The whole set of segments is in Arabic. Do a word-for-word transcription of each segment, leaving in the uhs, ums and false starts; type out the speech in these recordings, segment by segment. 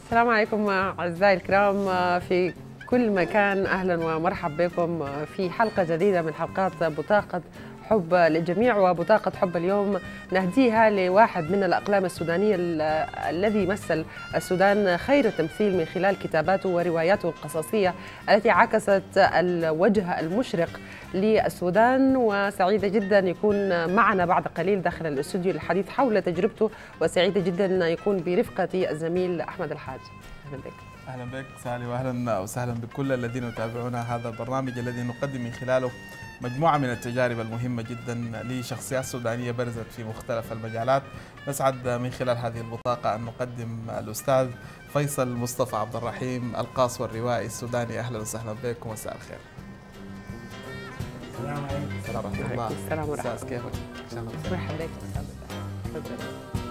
السلام عليكم أعزائي الكرام في كل مكان، أهلا ومرحبا بكم في حلقة جديدة من حلقات بطاقة حب للجميع. وبطاقة حب اليوم نهديها لواحد من الأقلام السودانية الذي مثل السودان خير تمثيل من خلال كتاباته ورواياته القصصية التي عكست الوجه المشرق للسودان. وسعيدة جدا يكون معنا بعد قليل داخل الاستوديو للحديث حول تجربته، وسعيدة جدا يكون برفقتي الزميل أحمد الحاج. أهلا بك. أهلا بك سالي، وأهلا وسهلا بكل الذين يتابعون هذا البرنامج الذي نقدم من خلاله مجموعة من التجارب المهمة جدا لشخصيات سودانية برزت في مختلف المجالات. نسعد من خلال هذه البطاقة أن نقدم الأستاذ فيصل مصطفى عبد الرحيم، القاص والروائي السوداني. أهلا وسهلا بك ومساء الخير. السلام عليكم. السلام ورحمة الله. السلام ورحمة الله. كيفك؟ مرحبا بك. تفضل.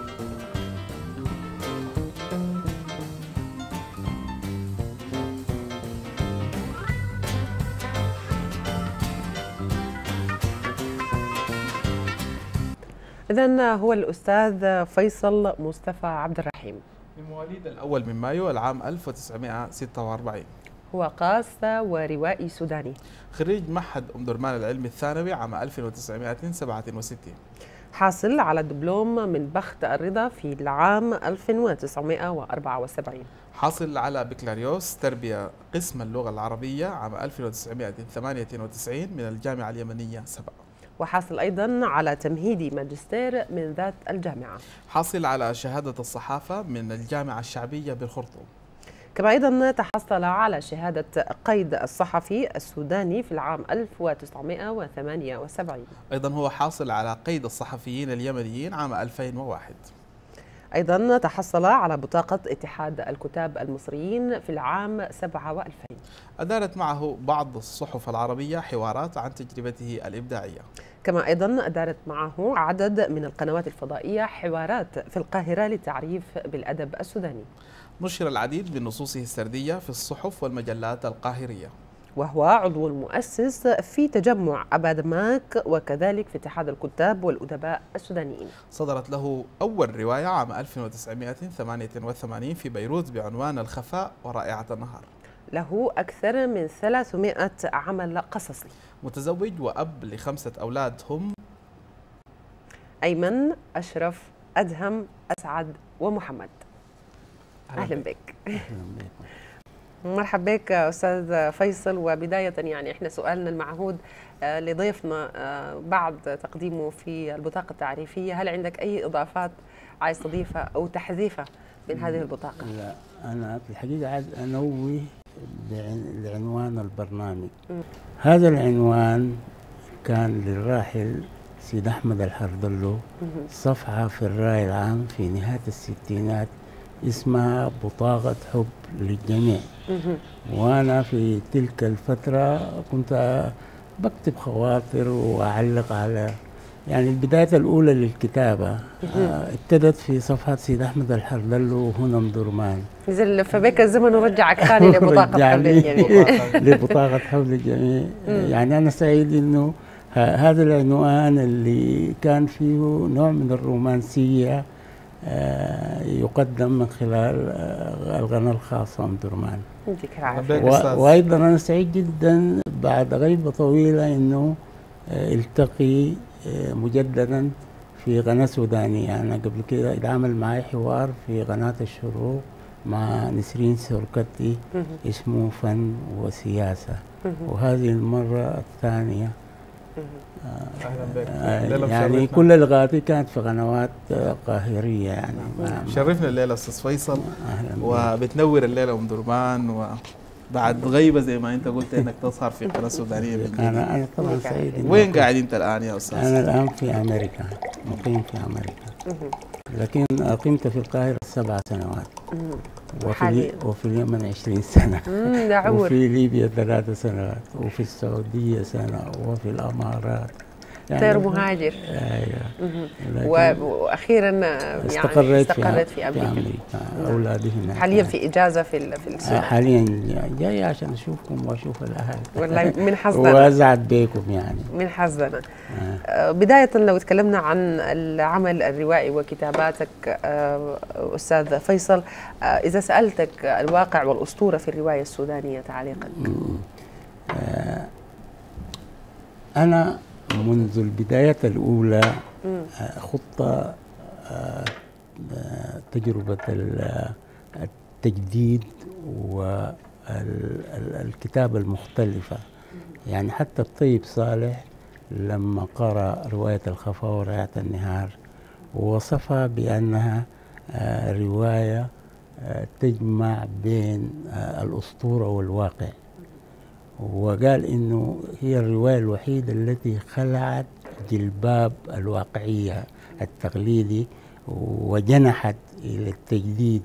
إذن هو الأستاذ فيصل مصطفى عبد الرحيم، مواليد الأول من مايو العام ألف وتسعمائة وستة وأربعين. هو قاص وروائي سوداني، خريج معهد أم درمان العلمي الثانوي عام ألف وتسعمائة وسبعة وستين. حاصل على الدبلوم من بخت الرضا في العام ألف وتسعمائة وأربعة وسبعين. حاصل على بكالوريوس تربية قسم اللغة العربية عام ألف وتسعمائة وثمانية وتسعين من الجامعة اليمنية سبأ. وحاصل أيضا على تمهيدي ماجستير من ذات الجامعة. حاصل على شهادة الصحافة من الجامعة الشعبية بالخرطوم. كما أيضا تحصل على شهادة قيد الصحفي السوداني في العام ألف وتسعمائة وثمانية وسبعين. أيضا هو حاصل على قيد الصحفيين اليمنيين عام ألفين وواحد. أيضا تحصل على بطاقة اتحاد الكتاب المصريين في العام سبعة وألفين. أدارت معه بعض الصحف العربية حوارات عن تجربته الإبداعية. كما أيضا أدارت معه عدد من القنوات الفضائية حوارات في القاهرة للتعريف بالأدب السوداني. نشر العديد من نصوصه السردية في الصحف والمجلات القاهرية. وهو عضو المؤسس في تجمع أبادماك وكذلك في اتحاد الكتاب والأدباء السودانيين. صدرت له أول رواية عام ألف وتسعمائة وثمانية وثمانين في بيروت بعنوان الخفاء ورائعة النهار. له أكثر من ثلاثمائة عمل قصصي. متزوج وأب لخمسة أولاد هم أيمن، أشرف، أدهم، أسعد ومحمد. أهلا بك. أهلا بك. مرحبا بك أستاذ فيصل. وبداية يعني إحنا سؤالنا المعهود لضيفنا بعد تقديمه في البطاقة التعريفية، هل عندك أي إضافات عايز تضيفها أو تحذيفها من هذه البطاقة؟ لا، أنا في الحقيقة عايز أنوه لعنوان البرنامج. م. هذا العنوان كان للراحل سيد أحمد الحرضلو صفحة في الرأي العام في نهاية الستينات اسمها بطاقة حب للجميع. وأنا في تلك الفترة كنت بكتب خواطر وأعلق على يعني البداية الأولى للكتابة ابتدت في صفحة سيد أحمد الحرضلو هنا أم درمان. نزل فبك الزمن ورجعك ثاني لبطاقة حب للجميع. لبطاقة حب للجميع. يعني أنا سعيد إنه هذا العنوان اللي كان فيه نوع من الرومانسية يقدم من خلال القناة الخاصة أم درمان. وأيضا أنا سعيد جدا بعد غيبة طويلة إنه التقي مجددا في قناة سودانية. أنا قبل كده اتعامل معي حوار في قناة الشروق مع نسرين سوركتي اسمه فن وسياسة، وهذه المرة الثانية. أهلا بك. يعني كل لغاتي كانت في قنوات قاهرية. يعني شرفنا الليلة أستاذ فيصل، وبتنور الليلة أم درمان، وبعد غيبة زي ما أنت قلت إنك تظهر في قناة سودانية. أنا أنا طبعا سعيد. وين قاعد أنت الآن يا أستاذ؟ أنا الآن في أمريكا، مقيم في أمريكا، لكن أقمت في القاهرة سبع سنوات، وفي وفي اليمن عشرين سنة، وفي ليبيا ثلاث سنوات، وفي السعودية سنة، وفي الأمارات. يعني طير مهاجر. ايوه. واخيرا يعني استقريت, استقريت في, في امريكا, في أمريكا. اولادي هنا حاليا في اجازه في في السودان. حاليا جاي عشان اشوفكم واشوف الاهل. والله من حظنا وازعد بيكم يعني. من حظنا. آه. بدايه لو تكلمنا عن العمل الروائي وكتاباتك آه استاذ فيصل، آه اذا سالتك الواقع والاسطوره في الروايه السودانيه تعليقا. آه انا منذ البداية الأولى خطة تجربة التجديد والكتابة المختلفة. يعني حتى الطيب صالح لما قرأ رواية الخفا ورائعة النهار ووصفها بأنها رواية تجمع بين الأسطورة والواقع، وقال إنه هي الرواية الوحيدة التي خلعت جلباب الواقعية التقليدي وجنحت إلى التجديد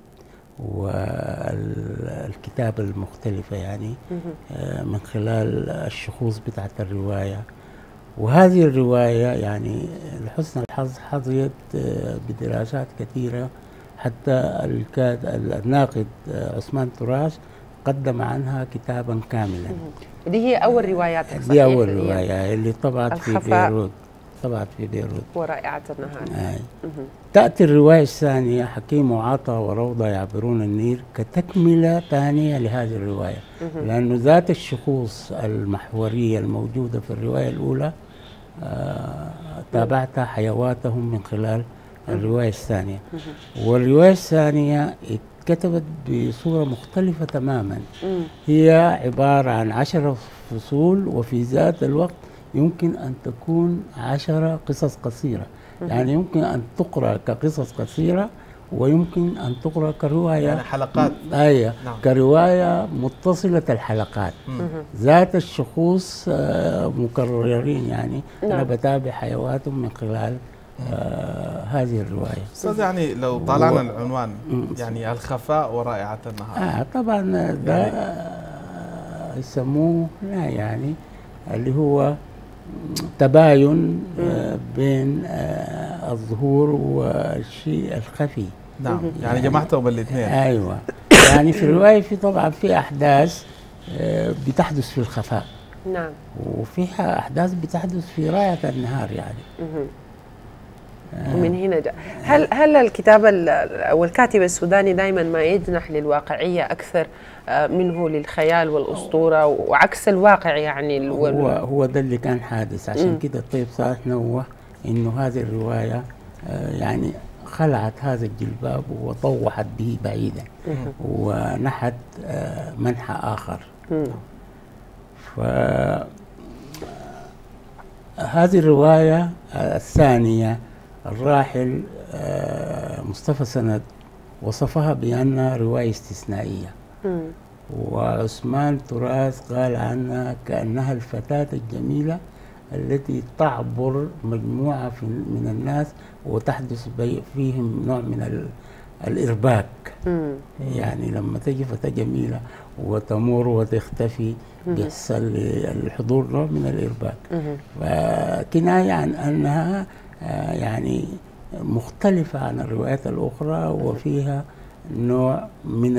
والكتابة المختلفة، يعني من خلال الشخوص بتاعت الرواية. وهذه الرواية يعني لحسن الحظ حظيت بدراسات كثيرة، حتى الناقد عثمان تراث قدم عنها كتابا كاملا. دي هي أول رواياتك صحيح؟ دي أول رواية اللي طبعت في بيروت. طبعت في بيروت ورائعة النهار. آه. تأتي الرواية الثانية حكيم وعطا وروضة يعبرون النيل كتكملة ثانية لهذه الرواية، لأنه ذات الشخوص المحورية الموجودة في الرواية الأولى آه تابعتها حيواتهم من خلال الرواية الثانية. والرواية الثانية كتبت بصورة مختلفة تماما. هي عبارة عن عشرة فصول، وفي ذات الوقت يمكن أن تكون عشرة قصص قصيرة. يعني يمكن أن تقرأ كقصص قصيرة ويمكن أن تقرأ كرواية، يعني حلقات. أيوة. نعم. كرواية متصلة الحلقات. مم. ذات الشخوص مكررين، يعني نعم. أنا بتابع حيواتهم من خلال آه هذه الرواية. أستاذ يعني لو طالعنا و... العنوان يعني الخفاء ورائعة النهار. آه طبعا ده يعني يسموه لا يعني اللي هو تباين آه بين آه الظهور والشيء الخفي. نعم يعني, يعني جمعتهم الاثنين. أيوة. يعني في الرواية في طبعا في أحداث آه بتحدث في الخفاء. نعم. وفي أحداث بتحدث في رائعة النهار يعني. ومن هنا جاء. هل هل الكتاب او الكاتب السوداني دائما ما يجنح للواقعيه اكثر منه للخيال والاسطوره وعكس الواقع؟ يعني هو هو ده اللي كان حادث. عشان كده الطيب صالح نوه انه هذه الروايه يعني خلعت هذا الجلباب وطوحت به بعيدا ونحت منحى اخر. ف هذه الروايه الثانيه الراحل مصطفى سند وصفها بأنها رواية استثنائية. مم. وعثمان تراث قال عنها كأنها الفتاة الجميلة التي تعبر مجموعة من الناس وتحدث فيهم نوع من الإرباك. مم. يعني لما تجي فتاة جميلة وتمر وتختفي بيحصل الحضور نوع من الإرباك. فكناية عن أنها يعني مختلفة عن الروايات الأخرى وفيها نوع من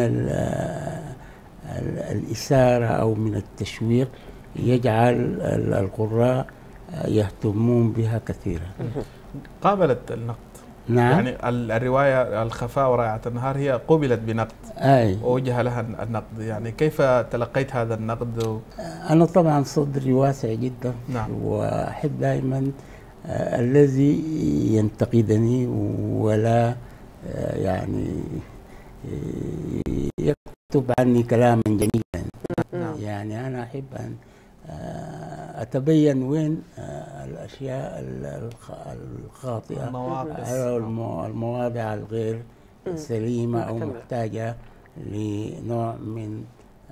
الإثارة أو من التشويق يجعل القراء يهتمون بها كثيرا. قابلت النقد. نعم. يعني الرواية الخفاء ورائعة النهار هي قبلت بنقد. أي. ووجه لها النقد. يعني كيف تلقيت هذا النقد؟ أنا طبعا صدري واسع جدا. نعم. وأحب دائما آه الذي ينتقدني ولا آه يعني يكتب عني كلاما جميلا. نعم. يعني أنا أحب أن آه أتبين وين آه الأشياء الخاطئة، المواضع, المواضع الغير سليمة أو محتاجة لنوع من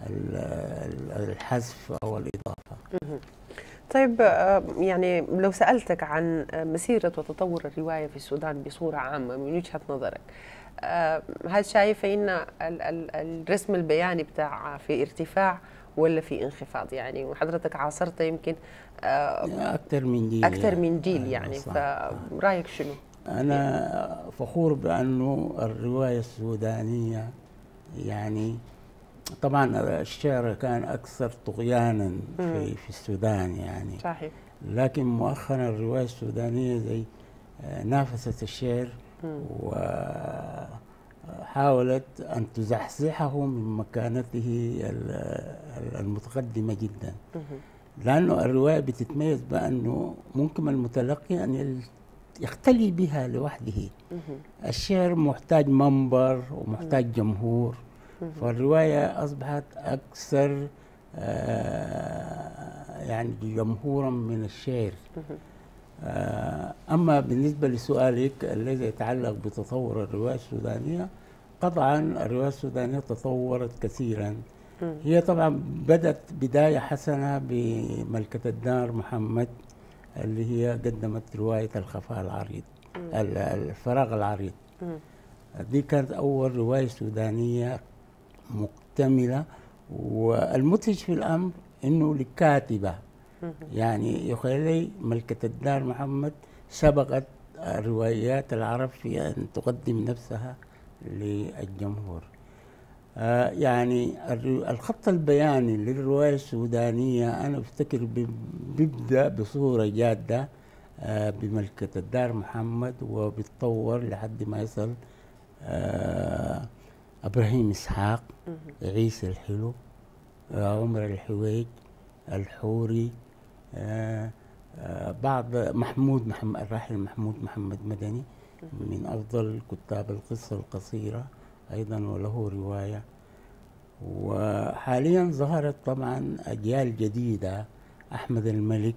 الحذف أو الإضافة. طيب يعني لو سألتك عن مسيرة وتطور الرواية في السودان بصورة عامة من وجهة نظرك، هل شايفة إن الرسم البياني بتاع في ارتفاع ولا في انخفاض يعني؟ وحضرتك عاصرت يمكن آه أكثر من جيل أكثر من جيل أيوة يعني، صح. فرأيك شنو؟ أنا فخور بأنه الرواية السودانية يعني طبعا الشعر كان أكثر طغيانا في, في السودان يعني صحيح. لكن مؤخرا الرواية السودانية زي نافست الشعر وحاولت أن تزحزحه من مكانته المتقدمة جدا، لأنه الرواية بتتميز بأنه ممكن المتلقي أن يختلي بها لوحده. الشعر محتاج منبر ومحتاج جمهور، فالرواية أصبحت أكثر يعني جمهورا من الشعر. أما بالنسبة لسؤالك الذي يتعلق بتطور الرواية السودانية، قطعا الرواية السودانية تطورت كثيرا. هي طبعا بدأت بداية حسنة بملكة الدار محمد اللي هي قدمت رواية الخفاء العريض، الفراغ العريض. دي كانت أول رواية سودانية مكتملة، والمدهش في الأمر إنه لكاتبة يعني يخيل لي ملكة الدار محمد سبقت الروايات العرب في أن تقدم نفسها للجمهور. آه يعني الخط البياني للرواية السودانية أنا أفتكر بيبدأ بصورة جادة آه بملكة الدار محمد، وبيتطور لحد ما يصل آه إبراهيم إسحاق، عيسى الحلو، آه عمر الحويج، الحوري، آه آه بعض محمود محمد الراحل محمود محمد مدني من أفضل كتاب القصة القصيرة أيضا وله رواية. وحاليا ظهرت طبعا أجيال جديدة، أحمد الملك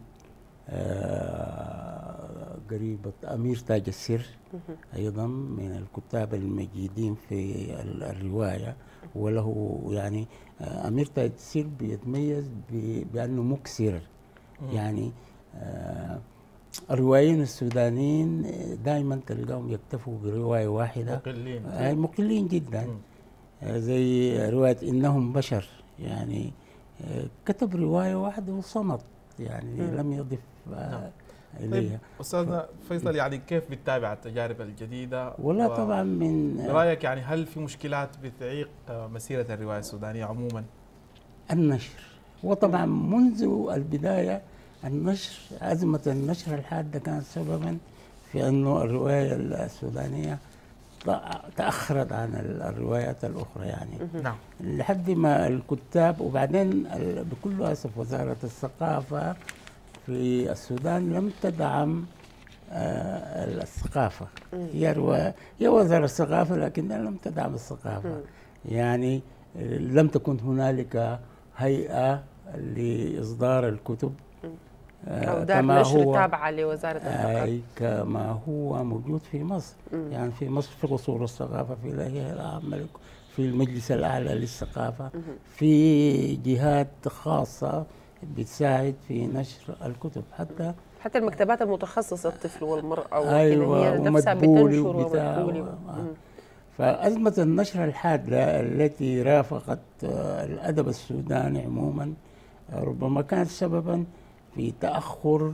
آه قريبة أمير تاج السر أيضا من الكتاب المجيدين في الرواية، وله يعني آه أمير تاج السر بيتميز بأنه مكسر يعني. آه الروائيين السودانيين دائما تلقاهم يكتفوا برواية واحدة، مقلين آه مقلين جدا. آه زي رواية إنهم بشر يعني آه كتب رواية واحدة وصمت يعني مم. لم يضف آه إليها. طيب أستاذنا فيصل، يعني كيف بتتابع التجارب الجديدة؟ ولا و... طبعا من برأيك يعني هل في مشكلات بتعيق مسيرة الرواية السودانية عموما؟ النشر، وطبعا منذ البداية النشر، أزمة النشر الحادة كانت سببا في أنه الرواية السودانية تأخرت عن الروايات الأخرى يعني. نعم. لحد ما الكتاب، وبعدين بكل أسف وزارة الثقافة في السودان لم تدعم آه الثقافة. هي رواية هي وزارة الثقافة لكنها لم تدعم الثقافة. يعني لم تكن هنالك هيئة لإصدار الكتب أو دار نشر تابعة لوزارة الثقافة أي كما هو موجود في مصر. مم. يعني في مصر في قصور الثقافة، في الهيئة العامة، في المجلس الأعلى للثقافة، مم. في جهات خاصة بتساعد في نشر الكتب، حتى حتى المكتبات المتخصصة الطفل والمرأة أيوة هي نفسها بتنشر ومدبولي و... فأزمة النشر الحادة التي رافقت الأدب السوداني عموما ربما كانت سببا في تأخر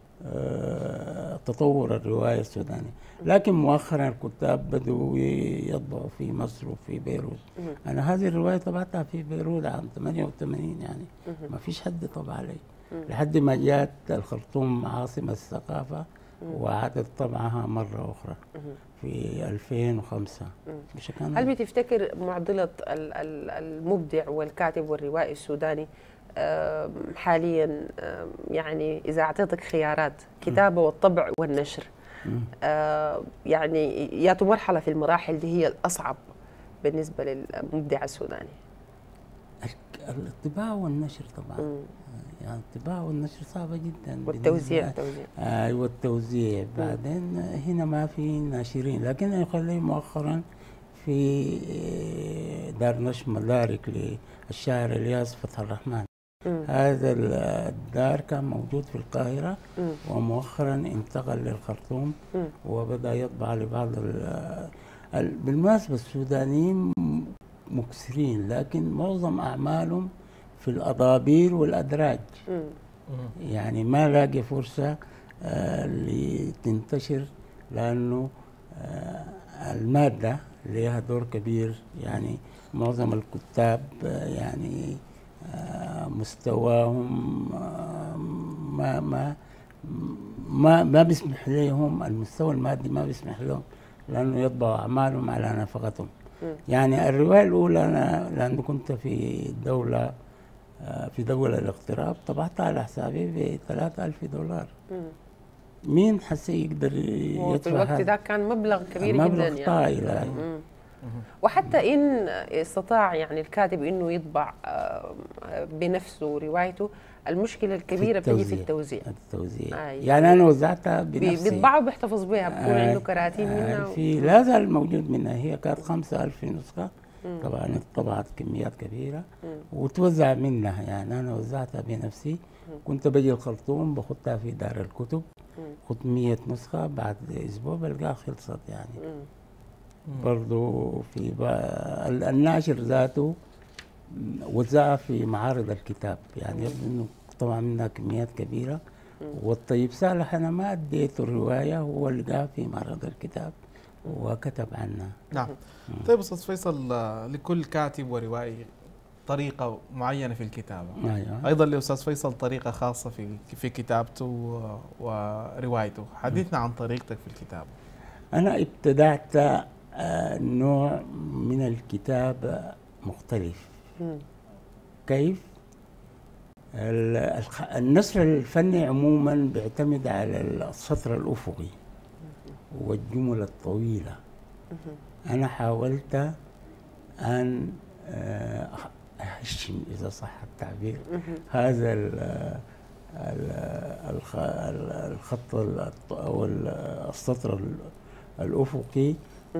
تطور الرواية السودانية. لكن مؤخرا الكتاب بدوا يطبعوا في مصر وفي بيروت. أنا هذه الرواية طبعتها في بيروت عام ثمانية وثمانين يعني ما فيش حد طبع علي لحد ما جاءت الخرطوم عاصمة الثقافة وعادت طبعها مرة أخرى في ألفين وخمسة. مش كان هل بتفتكر معضلة المبدع والكاتب والروائي السوداني حاليا يعني إذا أعطيتك خيارات كتابة والطبع والنشر يعني ياتوا مرحلة في المراحل دي هي الأصعب بالنسبة للمبدع السوداني؟ الطباعة والنشر طبعا. مم. يعني الطباعة والنشر صعبة جدا. والتوزيع التوزيع ايوه آه والتوزيع. بعدين هنا ما في ناشرين، لكن يخلي مؤخرا في دار نشر مدارك للشاعر الياس فتح الرحمن. مم. هذا الدار كان موجود في القاهرة مم. ومؤخرا انتقل للخرطوم مم. وبدأ يطبع لبعض بالمناسبة السودانيين مكسرين، لكن معظم أعمالهم في الأضابير والأدراج. مم. يعني ما لاقي فرصة آه لتنتشر، لأنه آه المادة لها دور كبير. يعني معظم الكتاب آه يعني آه مستواهم آه ما ما ما ما بيسمح لهم، المستوى المادي ما بيسمح لهم لأنه يطبعوا أعمالهم على نفقتهم. يعني الرواية الأولى أنا لأنه كنت في دولة في دولة الاغتراب طبعتها على حسابي ب ثلاثة آلاف دولار. مم. مين حسي يقدر يدفع؟ في الوقت ده كان مبلغ كبير مبلغ جدا. مبلغ طائل يعني. وحتى إن استطاع يعني الكاتب إنه يطبع بنفسه روايته، المشكلة الكبيرة بتجي في التوزيع. التوزيع آه يعني أنا وزعتها بنفسي، بيطبعه وبيحتفظ بها، بيكون آه عنده كراتين منها. آه في لا زال موجود منها، هي كانت خمسة ألف نسخة. مم. طبعا طبعت كميات كبيرة. مم. وتوزع منها، يعني أنا وزعتها بنفسي. مم. كنت بجي الخرطوم بخدها في دار الكتب، خد مية نسخة، بعد أسبوع بلقاها خلصت يعني. مم. برضو في الناشر ذاته وزعها في معارض الكتاب، يعني يبدو انه طبعا منها كميات كبيره. والطيب صالح انا ما اديته الروايه، هو لقاها في معرض الكتاب وكتب عنها. نعم. طيب استاذ فيصل، لكل كاتب وروائي طريقه معينه في الكتابه. أيوة. ايضا لاستاذ فيصل طريقه خاصه في في كتابته وروايته. حدثنا عن طريقتك في الكتابه. انا ابتدعت نوع من الكتاب مختلف. مم. كيف؟ النثر الفني عموما بيعتمد على السطر الأفقي والجمل الطويلة. مم. أنا حاولت أن أهشم إذا صح التعبير. مم. هذا الخط أو السطر الأفقي،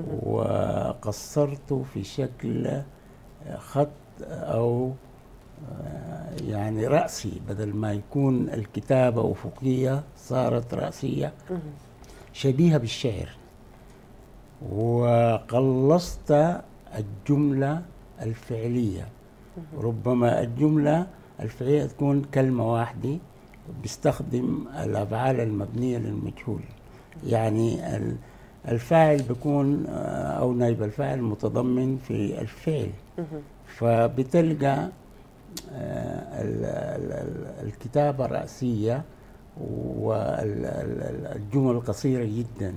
وقصرته في شكل خط أو يعني رأسي، بدل ما يكون الكتابة أفقية صارت رأسية شبيهة بالشعر. وقلصت الجملة الفعلية، ربما الجملة الفعلية تكون كلمة واحدة، بيستخدم الأفعال المبنية للمجهول. يعني الفاعل بيكون أو نائب الفاعل متضمن في الفعل، فبتلقى الكتابة رأسية والجمل قصيرة جدا.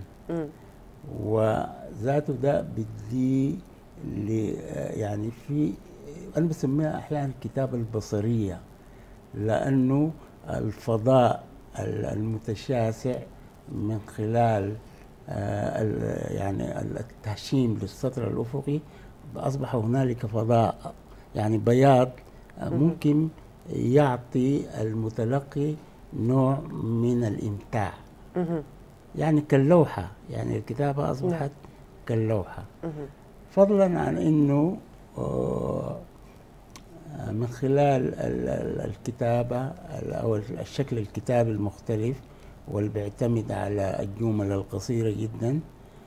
وذاته ده بدي يعني في أنا بسميها أحيانا الكتابة البصرية، لأنه الفضاء المتشاسع من خلال آه يعني التهشيم للسطر الأفقي أصبح هنالك فضاء، يعني بياض آه ممكن يعطي المتلقي نوع من الإمتاع. يعني كاللوحة، يعني الكتابة أصبحت كاللوحة، فضلا عن أنه آه من خلال الكتابة أو الشكل الكتابي المختلف واللي بيعتمد على الجمل القصيرة جدا.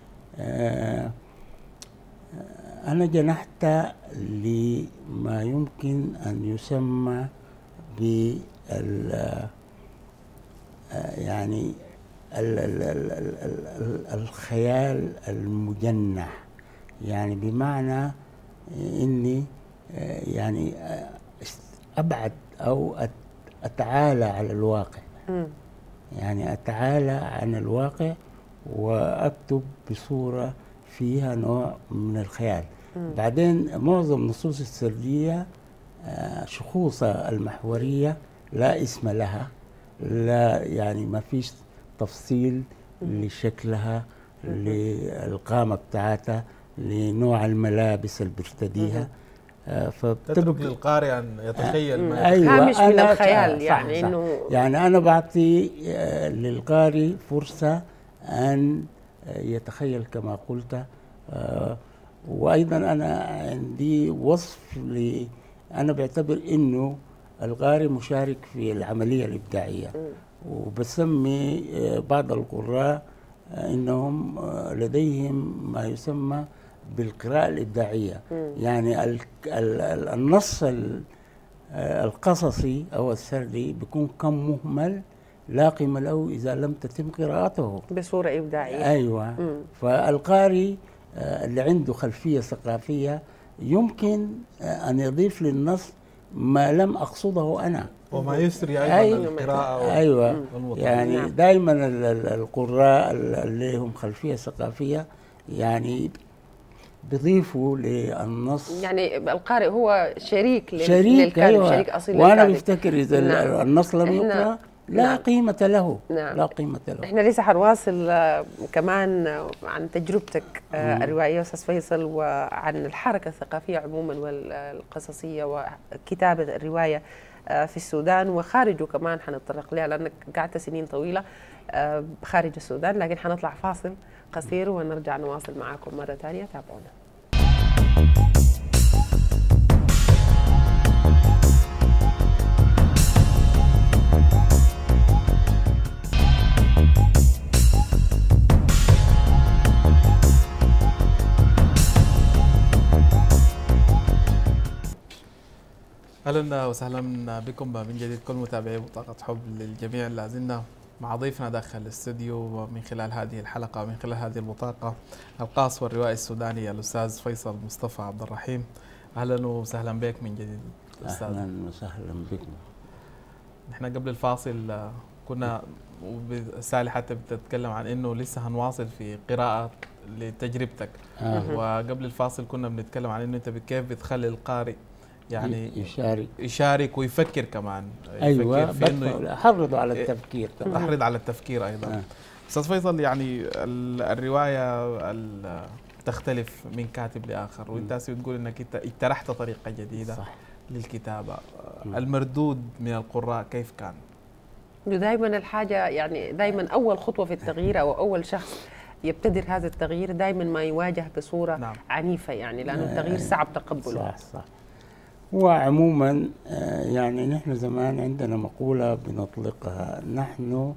أنا جنحت لما يمكن أن يسمى بال يعني ال ال ال ال الخيال المجنح، يعني بمعنى إني يعني أبعد أو أتعالى على الواقع. م. يعني أتعالى عن الواقع وأكتب بصورة فيها نوع من الخيال. م. بعدين معظم نصوص السردية شخوصها المحورية لا اسم لها، لا يعني ما فيش تفصيل م. لشكلها، م. للقامة بتاعتها، لنوع الملابس اللي بيرتديها. فتترك للقارئ ان يتخيل ما أيوة هامش من الخيال. يعني انه يعني انا بعطي للقارئ فرصه ان يتخيل كما قلت. وايضا انا عندي وصف ل انا بعتبر انه القارئ مشارك في العمليه الابداعيه، وبسمي بعض القراء انهم لديهم ما يسمى بالقراءة الإبداعية. مم. يعني ال ال النص آه، القصصي أو السردي بيكون كم مهمل لا قيمة له إذا لم تتم قراءته بصورة إبداعية. أيوة. مم. فالقارئ آه، اللي عنده خلفية ثقافية يمكن آه، أن يضيف للنص ما لم أقصده أنا، وما يسري أيضا أيوة. القراءة. أيوة. والمطالعة. يعني نعم. دائما ال- ال- القراء اللي هم خلفية ثقافية يعني بيضيفوا للنص، يعني القارئ هو شريك لل- شريك. للكاتب، أيوة. شريك أصيل وأنا للكاتب. بفتكر إذا نعم. النص لم إحنا- يقرأ لا نعم. قيمة له. نعم. لا قيمة له. احنا لسه حنواصل آه، كمان آه، عن تجربتك آه، الروائيه استاذ فيصل، وعن الحركه الثقافيه عموما والقصصيه وكتابه الروايه آه، في السودان وخارجه كمان حنتطرق لها، لانك قعدت سنين طويله آه، خارج السودان. لكن حنطلع فاصل قصير ونرجع نواصل معاكم مره ثانيه، تابعونا. اهلا وسهلا بكم من جديد كل متابعي بطاقة حب للجميع. لازلنا مع ضيفنا داخل الاستوديو من خلال هذه الحلقة ومن خلال هذه البطاقة القاص والروائي السوداني الأستاذ فيصل مصطفى عبد الرحيم. أهلا وسهلا بك من جديد أستاذ. أهلا وسهلا بكم. نحن قبل الفاصل كنا سالي حتى بتتكلم عن انه لسه هنواصل في قراءة لتجربتك. آه. وقبل الفاصل كنا بنتكلم عن انه انت كيف بتخلي القارئ يعني يشارك يشارك ويفكر كمان. ايوه يفكر في انه حرضوا على التفكير طبعا. احرض على التفكير ايضا. آه. استاذ فيصل، يعني الروايه تختلف من كاتب لاخر، وانت بتقول انك انت اقترحت طريقه جديده صح للكتابه. م. المردود من القراء كيف كان؟ دائما الحاجه يعني دائما اول خطوه في التغيير او اول شخص يبتدر هذا التغيير دائما ما يواجه بصوره نعم. عنيفه، يعني لانه التغيير صعب تقبله. صح صح. وعموما يعني نحن زمان عندنا مقولة بنطلقها، نحن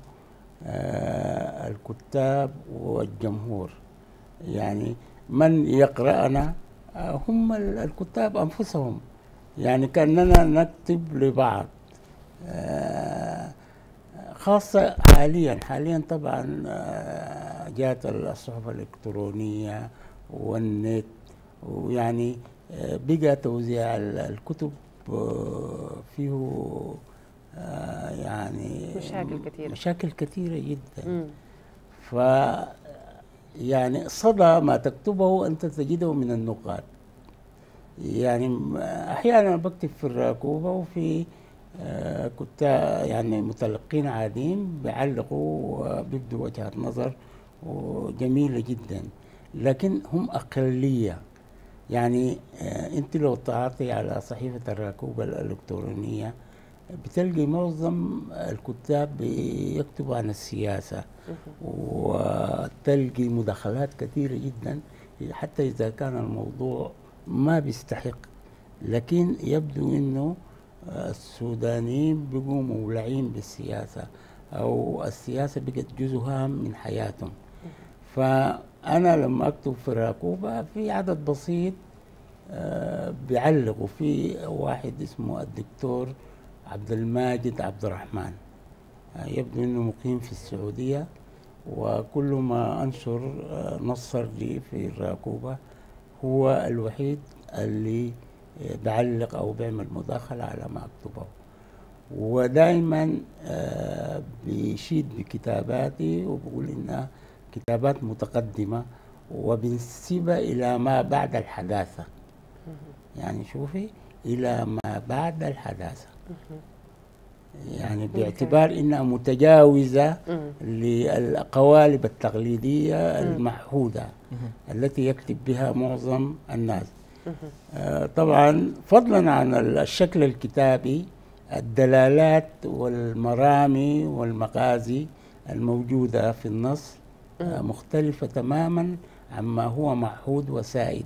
الكتاب والجمهور، يعني من يقرأنا هم الكتاب أنفسهم، يعني كأننا نكتب لبعض. خاصة حاليا حاليا طبعا جاءت الصحف الإلكترونية والنت، ويعني بقى توزيع الكتب فيه يعني مشاكل كثيرة مشاكل كثيرة جدا. مم. ف يعني صدى ما تكتبه أنت تجده من النقاد. يعني أحيانا بكتب في الراكوبة وفي كتاب يعني متلقين عاديين بيعلقوا وبيبدوا وجهات نظر وجميلة جدا، لكن هم أقلية. يعني انت لو طلعتي على صحيفة الراكوبة الإلكترونية بتلقي معظم الكتاب بيكتبوا عن السياسة، وتلقي مداخلات كثيرة جدا حتى إذا كان الموضوع ما بيستحق، لكن يبدو إنه السودانيين بقوا مولعين بالسياسة أو السياسة بقت جزء هام من حياتهم. فأنا لما أكتب في الراكوبة في عدد بسيط آه بيعلقوا، في واحد اسمه الدكتور عبد الماجد عبد الرحمن، آه يبدو انه مقيم في السعودية، وكل ما انشر آه نص سردي في الراكوبة هو الوحيد اللي بعلق او بيعمل مداخلة على ما اكتبه، ودائما آه بيشيد بكتاباتي وبقول انها كتابات متقدمة وبنسبة إلى ما بعد الحداثة. يعني شوفي إلى ما بعد الحداثة، يعني باعتبار إنها متجاوزة للقوالب التقليدية المحدودة التي يكتب بها معظم الناس. آه طبعا فضلا عن الشكل الكتابي، الدلالات والمرامي والمغازي الموجودة في النص مختلفة تماما عما هو معهود وسائد.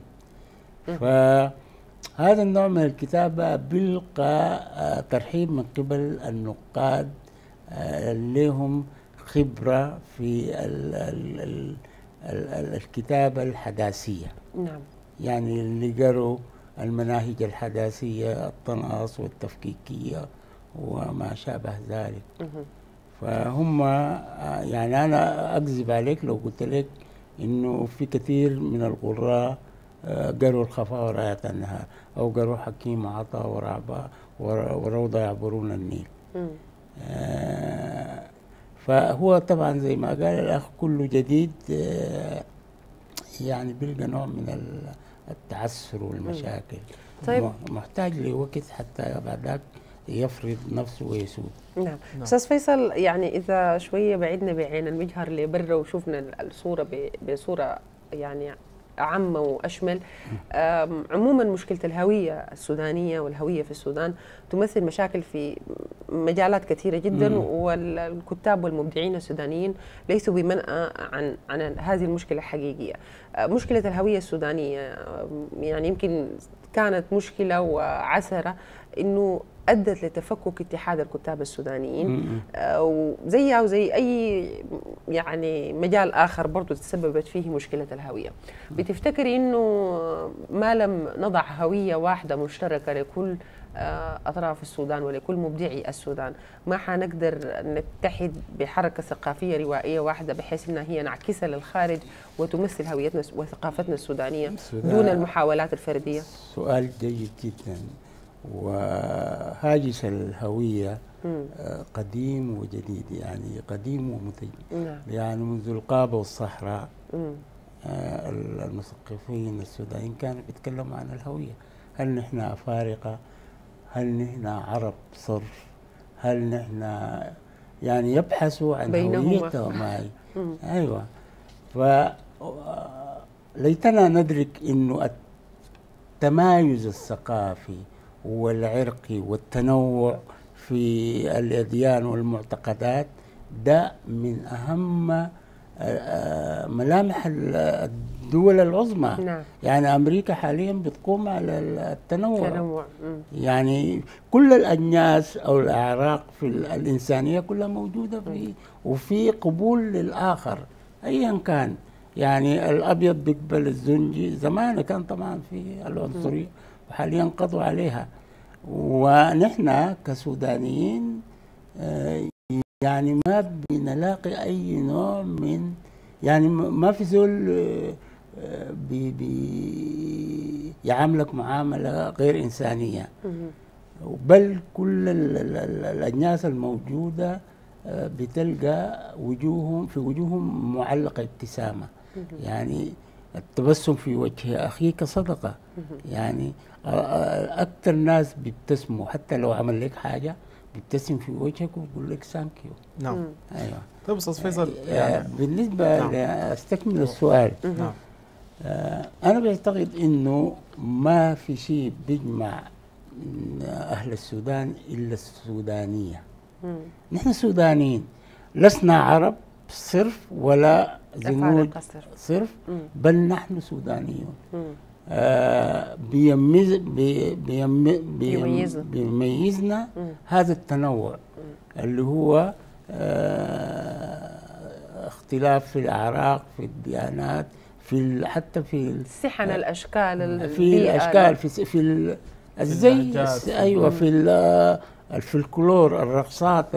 فهذا النوع من الكتابة بيلقى ترحيب من قبل النقاد اللي هم خبرة في ال ال ال ال الكتابة الحداثية. نعم. يعني اللي قروا المناهج الحداثية، الطناس والتفكيكية وما شابه ذلك. فهم يعني أنا أكذب عليك لو قلت لك إنه في كثير من القراء قروا الخفاء وراية النهار، أو قروا حكيم عطا ورعبا وروضة يعبرون النيل. آه فهو طبعا زي ما قال الأخ كله جديد، آه يعني بيلقى نوع من التعسر والمشاكل. طيب محتاج لوقت حتى بعدك يفرض نفسه ويسود. نعم. أستاذ فيصل، يعني إذا شوية بعدنا بعين المجهر لبرا وشوفنا الصورة بصورة يعني أعم وأشمل، عموما مشكلة الهوية السودانية والهوية في السودان تمثل مشاكل في مجالات كثيرة جدا، مم. والكتاب والمبدعين السودانيين ليسوا بمنأى عن عن هذه المشكلة الحقيقية. مشكلة الهوية السودانية يعني يمكن كانت مشكلة وعسرة إنه أدت لتفكك اتحاد الكتاب السودانيين، وزيها وزي أي يعني مجال آخر برضو تسببت فيه مشكلة الهوية. بتفتكري إنه ما لم نضع هوية واحدة مشتركة لكل أطراف السودان ولكل مبدعي السودان ما حنقدر نتحد بحركة ثقافية روائية واحدة بحيث أنها هي نعكسها للخارج وتمثل هويتنا وثقافتنا السودانية دون المحاولات الفردية؟ سؤال جيد جدا. وهاجس الهوية قديم وجديد، يعني قديم ومتجدد. نعم. يعني منذ القابة والصحراء المثقفين السودانيين كانوا بيتكلموا عن الهوية. هل نحن أفارقة؟ هل نحن عرب صرف؟ هل نحن يعني يبحثوا عن هويتهم معي. أيوة. فليتنا ندرك إنه التمايز الثقافي والعرقي والتنوع في الأديان والمعتقدات ده من أهم ملامح الدول العظمى. نعم. يعني أمريكا حاليا بتقوم على التنوع. تنوع. يعني كل الأجناس أو الأعراق في الإنسانية كلها موجودة في، وفي قبول للآخر أيا كان. يعني الأبيض بيقبل الزنجي، زمان كان طبعا في العنصرية وحاليا قضوا عليها. ونحن كسودانيين يعني ما بنلاقي أي نوع من، يعني ما في زول بي بي يعاملك معاملة غير إنسانية، بل كل الأجناس الموجودة بتلقى وجوههم في وجوههم معلقة ابتسامة. يعني التبسم في وجه أخيك صدقة. يعني أكثر ناس بيبتسموا حتى لو عمل لك حاجة بيبتسم في وجهك ويقول لك ثانك يو. نعم. أيوة. طيب أستاذ فيصل، يعني بالنسبة نعم. أستكمل السؤال. نعم. آه أنا بعتقد إنه ما في شيء بيجمع أهل السودان إلا السودانية. مم. نحن سودانيين، لسنا عرب صرف ولا زنود صرف، بل نحن سودانيون. آه بيميز بي بيمي بيميزنا, بيميزنا هذا التنوع. مم. اللي هو آه اختلاف في الأعراق، في الديانات، في حتى في سحن الأشكال، في الأشكال، في في الزي، أيوة، في الفلكلور، الرقصات،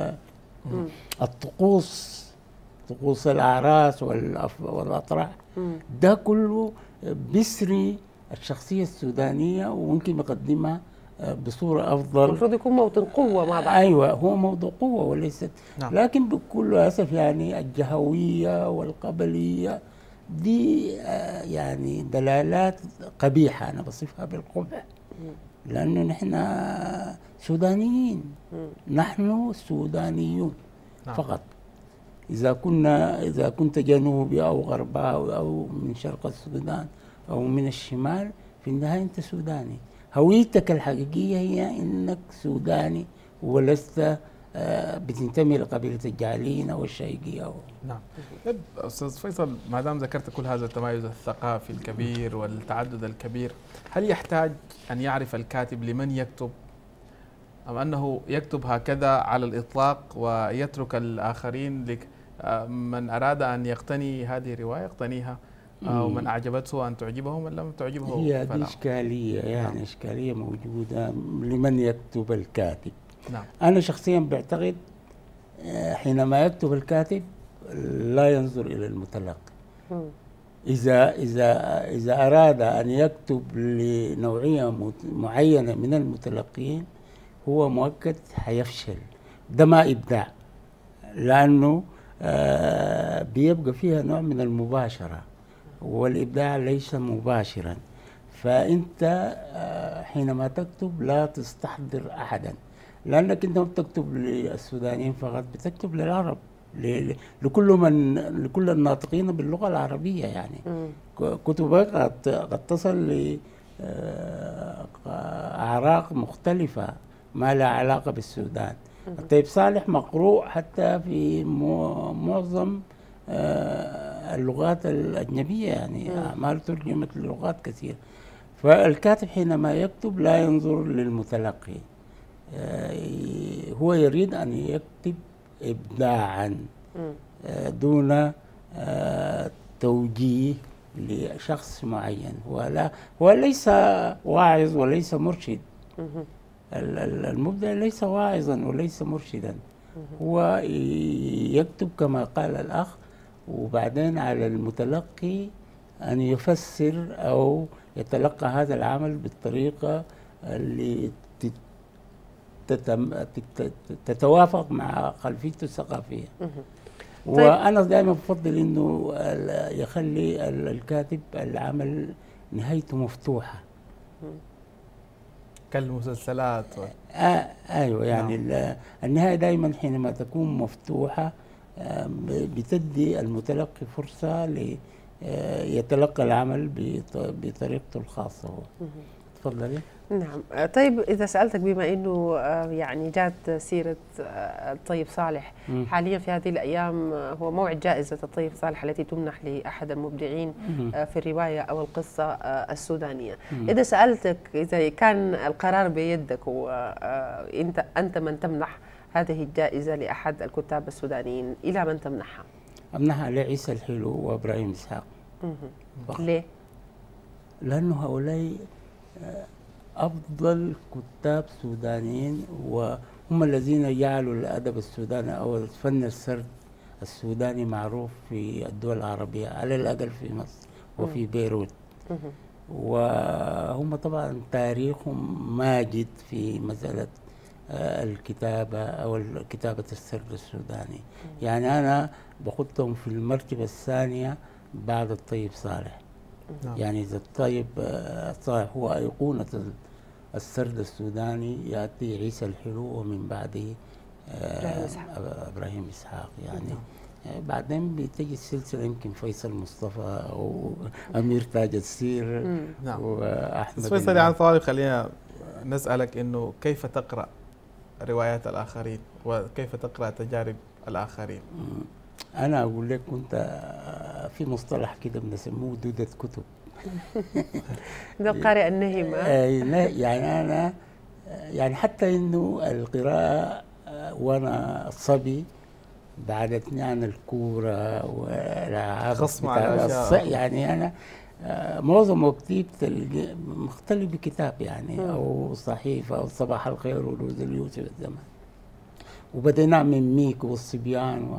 الطقوس، طقوس الأعراس والأطراح. ده كله بيسري الشخصية السودانية وممكن يقدمها بصورة أفضل. المفروض يكون موطن قوة مع بعض. أيوة، هو موضوع قوة وليست. نعم. لكن بكل أسف يعني الجهوية والقبلية دي يعني دلالات قبيحة، أنا بصفها بالقبح. لأنه نحن سودانيين. نحن سودانيون. نعم. فقط. إذا كنا إذا كنت جنوبي أو غرباوي أو من شرق السودان أو من الشمال، في النهاية أنت سوداني. هويتك الحقيقية هي إنك سوداني ولست بتنتمي لقبيلة الجعلين أو الشيقية أو. نعم. طيب أستاذ فيصل، ما دام ذكرت كل هذا التمايز الثقافي الكبير والتعدد الكبير، هل يحتاج أن يعرف الكاتب لمن يكتب، أم أنه يكتب هكذا على الإطلاق ويترك الآخرين لك من أراد أن يقتني هذه الرواية يقتنيها أو من أعجبته أن تعجبه ومن لم تعجبه هي فلا. دي إشكالية يعني نعم. إشكالية موجودة لمن يكتب الكاتب. نعم. أنا شخصيا بعتقد حينما يكتب الكاتب لا ينظر إلى المتلقي. إذا إذا إذا أراد أن يكتب لنوعية معينة من المتلقين هو مؤكد حيفشل. ده ما إبداع، لأنه آه بيبقى فيها نوع من المباشرة، والإبداع ليس مباشرا. فأنت آه حينما تكتب لا تستحضر أحدا، لأنك أنت ما بتكتب للسودانيين فقط، بتكتب للعرب، لكل من لكل الناطقين باللغة العربية. يعني كتبك قد قد تصل لأعراق مختلفة ما لها علاقة بالسودان. الطيب صالح مقروء حتى في معظم اللغات الأجنبية، يعني أعمال ترجمت للغات كثيرة. فالكاتب حينما يكتب لا ينظر للمتلقي، هو يريد أن يكتب إبداعا دون توجيه لشخص معين. ولا هو ليس واعظ وليس مرشد. المبدع ليس واعظا وليس مرشدا، هو يكتب كما قال الأخ، وبعدين على المتلقي أن يفسر أو يتلقى هذا العمل بالطريقة اللي تتوافق مع خلفيته الثقافية. وأنا دائما بفضل إنه يخلي الكاتب العمل نهايته مفتوحة كالمسلسلات و... آه أيوة، يعني نعم. النهاية دائما حينما تكون مفتوحة بتدي المتلقي فرصة ليتلقى العمل بطريقته الخاصة. تفضلي. نعم. طيب إذا سألتك بما أنه يعني جات سيرة الطيب صالح، مم. حاليا في هذه الأيام هو موعد جائزة الطيب صالح التي تمنح لأحد المبدعين مم. في الرواية أو القصة السودانية. مم. إذا سألتك إذا كان القرار بيدك وأنت أنت من تمنح هذه الجائزة لأحد الكتاب السودانيين، إلى من تمنحها؟ أمنحها لعيسى الحلو وإبراهيم إسحاق. ليه؟ لأنه هؤلاء أفضل كتاب سودانيين، وهم الذين جعلوا الأدب السوداني أو الفن السرد السوداني معروف في الدول العربية، على الأقل في مصر وفي بيروت. وهم طبعا تاريخهم ماجد في مسألة الكتابة أو كتابة السرد السوداني. يعني أنا بخطهم في المرتبة الثانية بعد الطيب صالح. نعم. يعني إذا الطيب صالح هو أيقونة السرد السوداني، يأتي عيسى الحلو ومن بعده إبراهيم إسحاق. يعني نعم. بعدين بتجي السلسلة يمكن فيصل مصطفى أو أمير تاج السير. نعم. وأحمد. بس فيصل عن طالب، خلينا نسألك إنه كيف تقرأ روايات الآخرين وكيف تقرأ تجارب الآخرين؟ أنا أقول لك كنت في مصطلح كده بنسموه دودة كتب. ده قارئ النهمة. يعني أنا يعني حتى إنه القراءة وأنا صبي بعدتني عن الكورة والألعاب الأشياء. يعني أنا معظم وقتي مختلف بكتاب يعني أو صحيفة أو صباح الخير ولوز اليوسف الزمان، وبدينا من ميك والصبيان و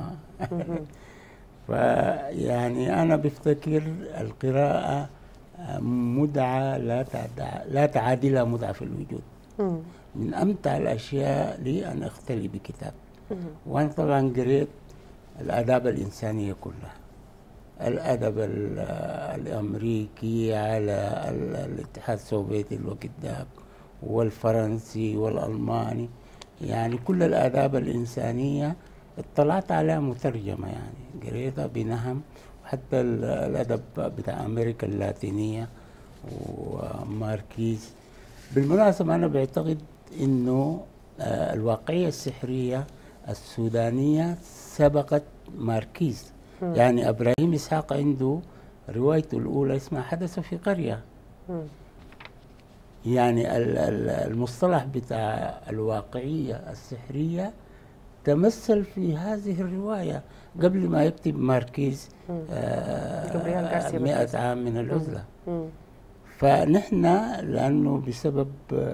فيعني أنا بفتكر القراءة متعة لا لا تعادلها متعة في الوجود. من أمتع الأشياء لي أن أختلي بكتاب. وأنا طبعا قريت الآداب الإنسانية كلها، الأدب الأمريكي على الاتحاد السوفيتي الوقت ذاك، والفرنسي والألماني، يعني كل الآداب الإنسانية اطلعت عليها مترجمة، يعني قريتها بنهم. وحتى الأدب بتاع أمريكا اللاتينية وماركيز. بالمناسبة أنا بعتقد إنه الواقعية السحرية السودانية سبقت ماركيز. م. يعني إبراهيم إسحاق عنده روايته الأولى اسمها حدث في قرية. م. يعني المصطلح بتاع الواقعية السحرية تمثل في هذه الرواية قبل ما يكتب ماركيز آه جبريال غارسيا مئة عام من العزلة. فنحن لأنه بسبب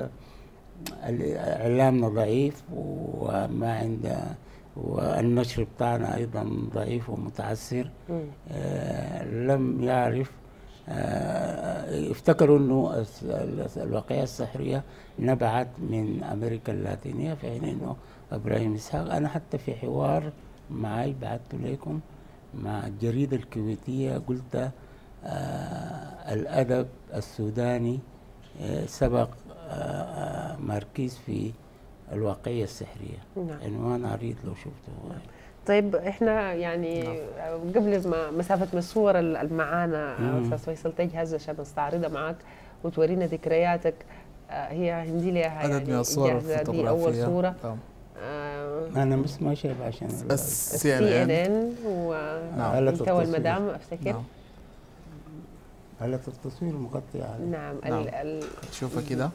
إعلامنا ضعيف وما عند والنشر بتاعنا أيضا ضعيف ومتعثر، آه لم يعرف، آه افتكروا أنه الواقعية السحرية نبعت من أمريكا اللاتينية، في حين أنه إبراهيم إسحاق، أنا حتى في حوار معي بعثت لكم مع الجريدة الكويتية قلت آه الأدب السوداني آه سبق آه ماركيز في الواقعية السحرية. نعم. عنوان عريض لو شفته. نعم. طيب احنا يعني نعم. قبل ما مسافة من الصور اللي معانا أستاذ فيصل تجهز عشان نستعرضها معك وتورينا ذكرياتك، آه هي هندي لها يعني عدد من الصور دي أول صورة. نعم. آه أنا بس ما شايف عشان السي إن إن وأنت والمدام أفتكر. نعم. آلة التصوير مغطية عليه. نعم. نعم. تشوفها كده.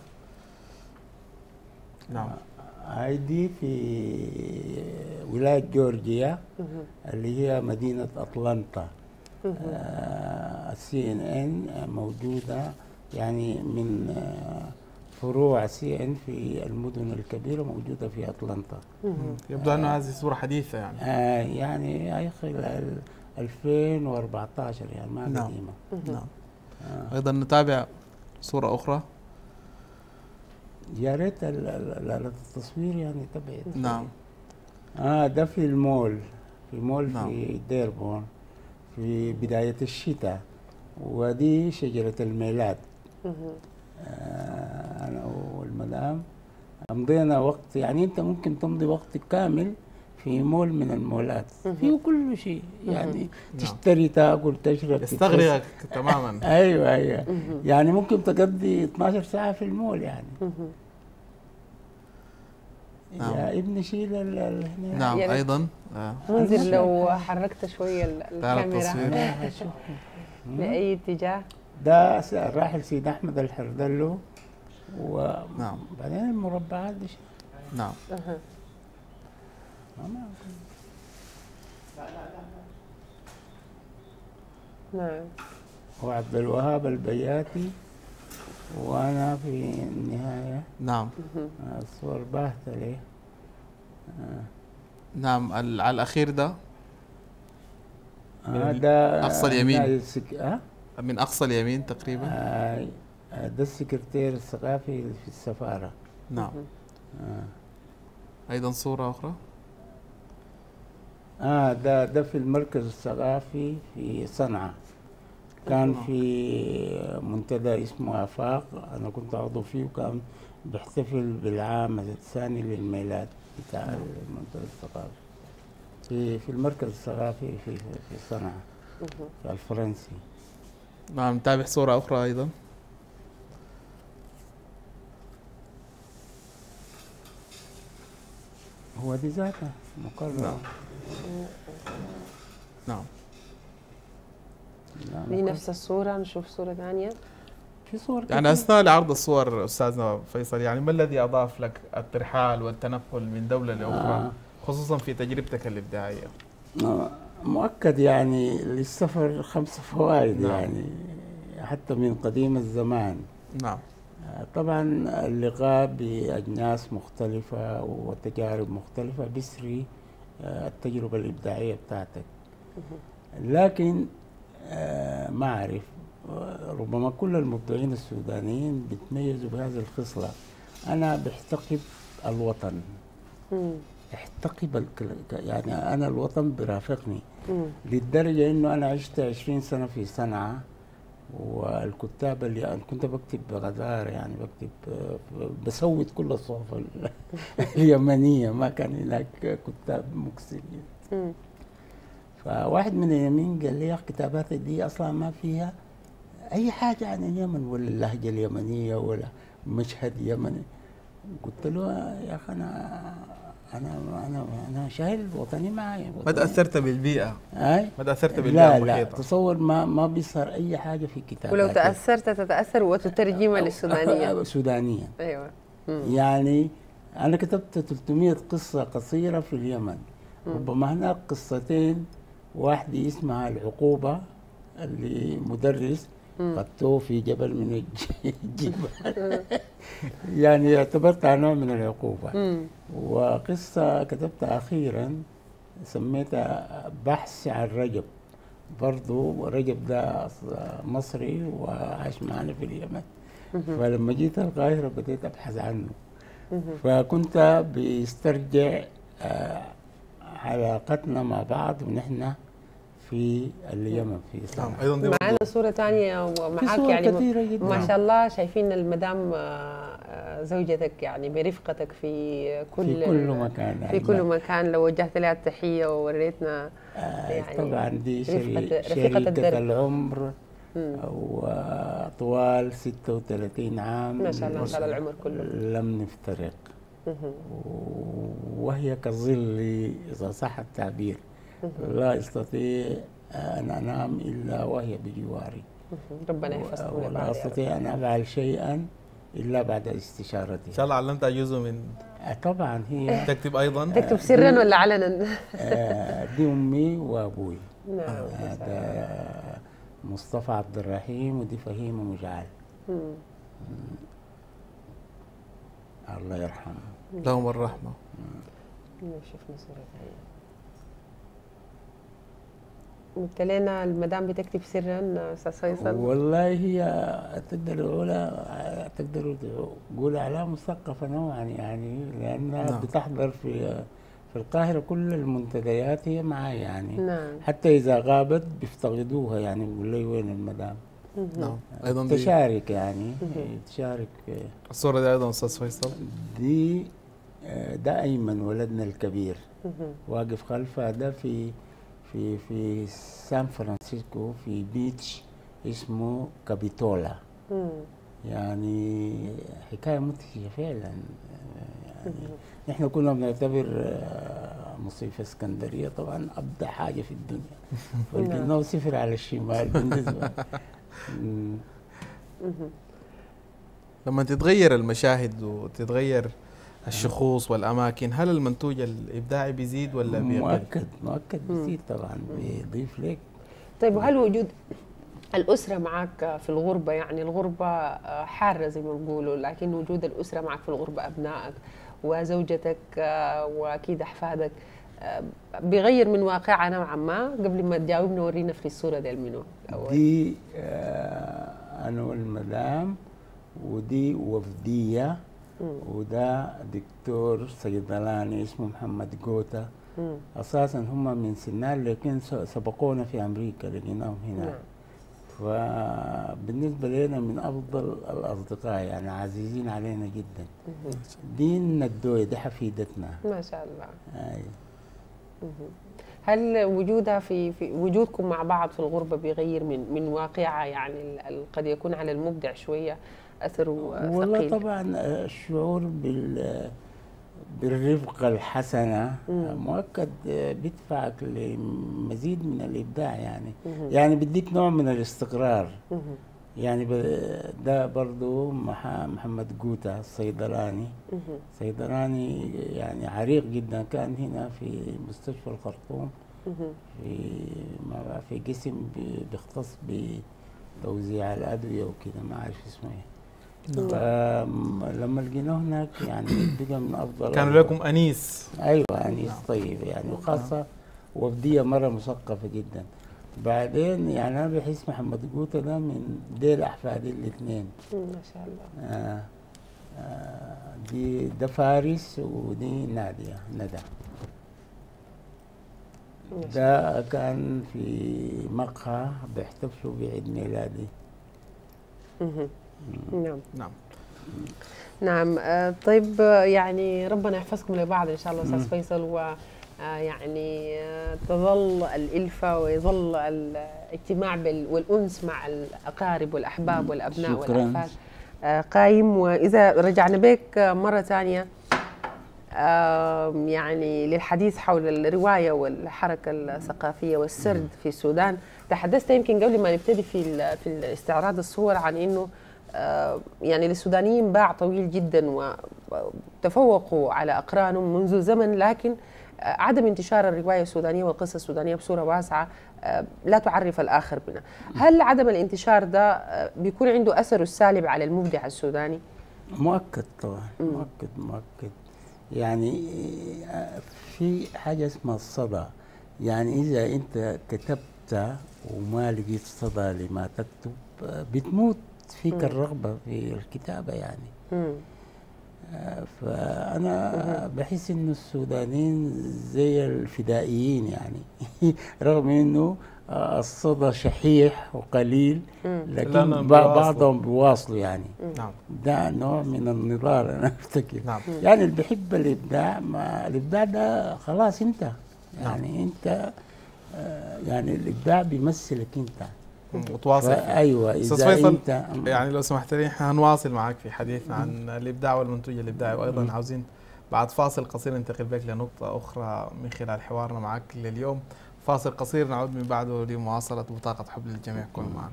نعم. هيدي في ولاية جورجيا اللي هي مدينة أطلانتا. السي إن إن موجودة يعني من آه فروع سي إن في المدن الكبيرة موجودة في أطلانتا. يبدو أنه هذه صورة حديثة يعني. آه يعني هي خلال ألفين وأربعة عشر يعني ما نعم. قديمة. نعم. آه. أيضا نتابع صورة أخرى. يا ريت التصوير يعني تبعد. نعم. اه ده في المول، في مول نعم. في ديربون في بداية الشتاء، ودي شجرة الميلاد. آه أنا والمدام أمضينا وقت، يعني أنت ممكن تمضي وقت كامل في مول من المولات، فيه كل شيء يعني. تشتري، تاكل، تشرب، يستغرقك تماما. ايوه ايوه يعني ممكن تقضي اثناشر ساعة في المول يعني. نعم. يا ابني شيل ال نعم. يعني ايضا آه. منذر لو حركت شوية الكاميرا لأي اتجاه. ده الراحل سيد أحمد الحردلو، نعم. وبعدين المربعات دي. نعم. أه. نعم. وعبد الوهاب البياتي وانا في النهايه. نعم. الصور باهته ليه. آه. نعم. على الاخير ده هذا اقصى اليمين. السك... أه؟ من اقصى اليمين تقريبا. آه ده السكرتير الثقافي في السفاره. نعم. آه. ايضا صوره اخرى. اه ده ده في المركز الثقافي في صنعاء، كان في منتدى اسمه آفاق، أنا كنت عضو فيه، وكان بيحتفل بالعام الثاني للميلاد بتاع المنتدى الثقافي في في المركز الثقافي في في صنعاء في الفرنسي. نعم. نتابع صورة أخرى أيضا. هو دي ذاته مقرر. نعم. نعم. دي نفس الصورة. نشوف صورة ثانية. في صور يعني أثناء عرض الصور أستاذنا فيصل، يعني ما الذي أضاف لك الترحال والتنقل من دولة لأخرى آه. خصوصا في تجربتك الإبداعية؟ آه. مؤكد يعني للسفر خمس فوائد. نعم. يعني حتى من قديم الزمان. نعم. آه. طبعا اللقاء بأجناس مختلفة وتجارب مختلفة بيسري آه. التجربة الإبداعية بتاعتك. لكن آه ما أعرف، ربما كل المبدعين السودانيين بيتميزوا بهذه الخصلة. أنا بحتقب الوطن. مم. احتقب الكل... يعني أنا الوطن برافقني. مم. للدرجة إنه أنا عشت عشرين سنة في صنعاء، والكتاب اللي أنا كنت بكتب بغدار، يعني بكتب بسوت كل الصحف اليمنية، ما كان هناك كتاب مكسرين. مم. فواحد من اليمين قال لي يا كتاباتك دي اصلا ما فيها اي حاجه عن اليمن ولا اللهجه اليمنيه ولا مشهد يمني. قلت له يا اخي انا انا انا انا شايل وطني معي. ما تاثرت بالبيئه؟ اي ما تاثرت بالبيئه المحيطه؟ لا لا تصور ما ما بيصير اي حاجه في كتاباتك. ولو تاثرت تتاثر وتترجمها للسودانيه. سودانيا. ايوه. مم. يعني انا كتبت ثلاثمئة قصه قصيره في اليمن. مم. ربما هناك قصتين، واحدة اسمها العقوبة اللي مدرس خدته في جبل من الجبال يعني اعتبرتها نوع من العقوبة. وقصة كتبتها أخيرا سميتها بحث عن رجب. برضو رجب ده مصري وعاش معنا في اليمن، فلما جيت القاهرة بديت أبحث عنه، فكنت بيسترجع علاقتنا مع بعض ونحن في اليمن في إسلام. أيضا معنا صورة ثانية ومعاك يعني كثيرة جدا. ما شاء الله شايفين المدام زوجتك يعني برفقتك في كل في كل مكان في كل مكان. لو وجهت لها التحية ووريتنا يعني طبعا دي رفقة, شريكة رفقة العمر وطوال ستة وثلاثين عام ما شاء الله طال العمر كله لم نفترق، وهي كظلي إذا صح التعبير، لا استطيع أن أنام إلا وهي بجواري. ربنا يحفظكم. ولا أستطيع أن أفعل شيئا إلا بعد استشارتي. إن شاء الله علمتها جزء من طبعا هي تكتب أيضا تكتب سرا ولا علنا؟ دي أمي وأبوي. نعم. هذا مصطفى عبد الرحيم ودي فهيمة مجعل. الله يرحمه. لهم الرحمة. شفنا صورة ثانية. قلت لنا المدام بتكتب سرا استاذ فيصل؟ والله هي تقدر تقولها تقدروا تقولوا عليها مثقفة نوعا يعني، لأنها نعم. بتحضر في في القاهرة كل المنتديات هي معها يعني. نعم. حتى إذا غابت بيفتقدوها يعني، بيقول لي وين المدام؟ نعم. أيضا تشارك يعني تشارك. الصورة دي أيضا أستاذ فيصل؟ دي ده أيمن ولدنا الكبير واقف خلفها، ده في في في سان فرانسيسكو في بيتش اسمه كابيتولا. مم. يعني حكايه مدهشه فعلا يعني. نحن كنا بنعتبر مصيف اسكندريه طبعا ابدع حاجه في الدنيا، فلقيناه صفر على الشمال بالنسبه. لما تتغير المشاهد وتتغير الشخوص والاماكن، هل المنتوج الابداعي بيزيد ولا بيقل؟ مؤكد مؤكد بيزيد طبعا، بيضيف لك. طيب وهل وجود الاسره معك في الغربه، يعني الغربه حاره زي ما بيقولوا، لكن وجود الاسره معك في الغربه، ابنائك وزوجتك واكيد احفادك، بيغير من واقعنا نوعا ما؟ قبل ما تجاوبنا ورينا في الصوره دي المنو. دي آه انا والمدام، ودي وفديه، وده دكتور صيدلاني اسمه محمد جوتا. مم. اساسا هم من سنان لكن سبقونا في امريكا، لقيناهم هنا. مم. فبالنسبه لنا من افضل الاصدقاء يعني، عزيزين علينا جدا. مم. دي الندويه دي حفيدتنا ما شاء الله. اي. هل وجودها في, في وجودكم مع بعض في الغربه بيغير من من واقعها يعني، قد يكون على المبدع شويه أثر والله ثقيل؟ طبعا الشعور بال بالرفقة الحسنة مم. مؤكد بيدفعك لمزيد من الإبداع يعني. مم. يعني بديك نوع من الاستقرار. مم. يعني ده برضو محمد جوتا الصيدلاني. مم. صيدلاني يعني عريق جدا، كان هنا في مستشفى الخرطوم. مم. في في قسم بيختص بتوزيع الأدوية وكده، ما عارف اسمه ايه. فلما لقيناه هناك يعني بقى من افضل. كان لكم انيس. ايوه انيس طيب يعني، وخاصه وفديه مره مثقفه جدا. بعدين يعني انا بحس محمد جوتا ده من ديل احفادي الاثنين. ما شاء الله. آه آه دي ده فارس ودي ناديه ندى. ده كان في مقهى بيحتفلوا بعيد ميلادي. نعم نعم نعم. آه طيب يعني ربنا يحفظكم لبعض ان شاء الله استاذ فيصل، و يعني تظل الالفه ويظل الاجتماع والانس مع الاقارب والاحباب والابناء والاحفاد آه قايم. واذا رجعنا بك مره ثانيه آه يعني للحديث حول الروايه والحركه الثقافيه والسرد في السودان، تحدثت يمكن قبل ما نبتدي في في استعراض الصور عن انه يعني للسودانيين باع طويل جدا وتفوقوا على أقرانهم منذ زمن، لكن عدم انتشار الرواية السودانية والقصة السودانية بصورة واسعة لا تعرف الآخر بنا. هل عدم الانتشار ده بيكون عنده أثره السالب على المبدع السوداني؟ مؤكد طبعا، مؤكد مؤكد. يعني في حاجة اسمها الصدى، يعني إذا أنت كتبت وما لقيت صدى لما تكتب بتموت فيك م. الرغبة في الكتابة يعني. م. فأنا بحس إنه السودانيين زي الفدائيين يعني رغم إنه الصدى شحيح وقليل لكن بعضهم بيواصلوا يعني. نعم. ده نوع من النضال أنا أفتكر. نعم. يعني اللي بيحب الإبداع، ما الإبداع ده خلاص انتهى يعني. نعم. أنت يعني الإبداع بيمثلك أنت وتواصل. ايوه اذا انت يعني لو سمحت لي هنواصل معك في حديثنا عن الابداع والمنتوج الابداعي، وايضا عاوزين بعد فاصل قصير ننتقل بك لنقطه اخرى من خلال حوارنا معك لليوم. فاصل قصير نعود من بعده لمواصله بطاقه حب للجميع. كونوا معنا.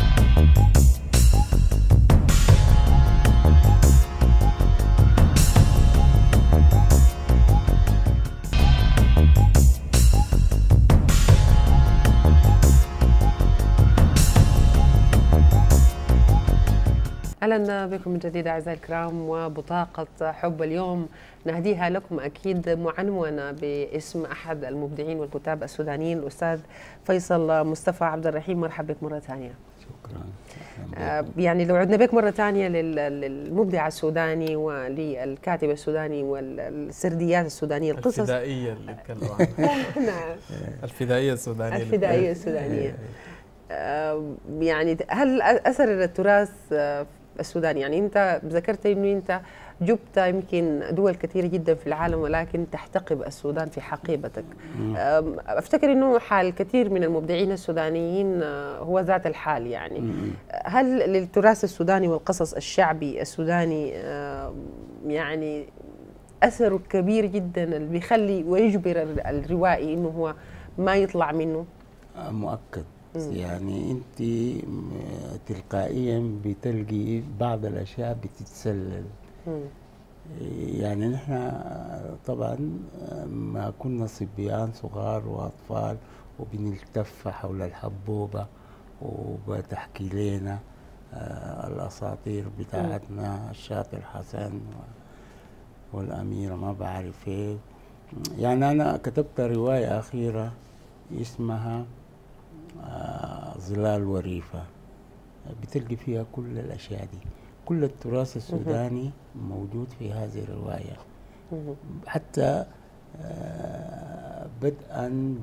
أهلا بكم من جديد أعزائي الكرام. وبطاقة حب اليوم نهديها لكم أكيد معنونة باسم أحد المبدعين والكتاب السودانيين الأستاذ فيصل مصطفى عبد الرحيم. مرحبا بك مرة ثانية. شكرا. آه يعني لو عدنا بك مرة ثانية للمبدع السوداني وللكاتب السوداني والسرديات السودانية، القصص الفدائية اللي تكلموا عنها. نعم. الفدائية السودانية. الفدائية السودانية. آه يعني هل أثر التراث آه السوداني، يعني انت ذكرت انه انت جبت يمكن دول كثيره جدا في العالم ولكن تحتقب السودان في حقيبتك. افتكر انه حال كثير من المبدعين السودانيين هو ذات الحال يعني. هل للتراث السوداني والقصص الشعبي السوداني يعني اثره كبير جدا اللي بيخلي ويجبر الروائي انه هو ما يطلع منه؟ مؤكد. يعني انت تلقائيا بتلقي بعض الاشياء بتتسلل. يعني نحن طبعا ما كنا صبيان صغار واطفال وبنلتف حول الحبوبه وبتحكي لنا الاساطير بتاعتنا، الشاطر حسن والاميره ما بعرف ايه. يعني انا كتبت روايه اخيره اسمها آه ظلال وريفة، بتلقي فيها كل الأشياء دي، كل التراث السوداني موجود في هذه الرواية. حتى آه بدءا